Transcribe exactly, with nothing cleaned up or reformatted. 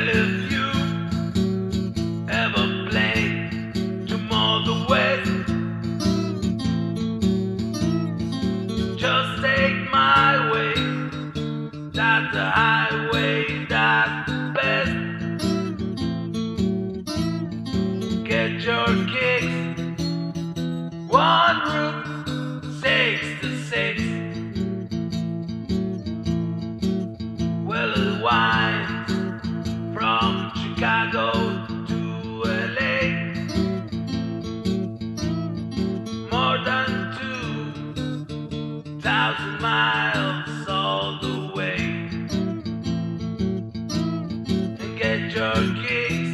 Well, if you ever plan to mow the west, just take my way. That's the highway, that's the best. Get your kicks, one route, six to six. Well, it winds from Chicago to L A, more than two thousand miles all the way. And get your kick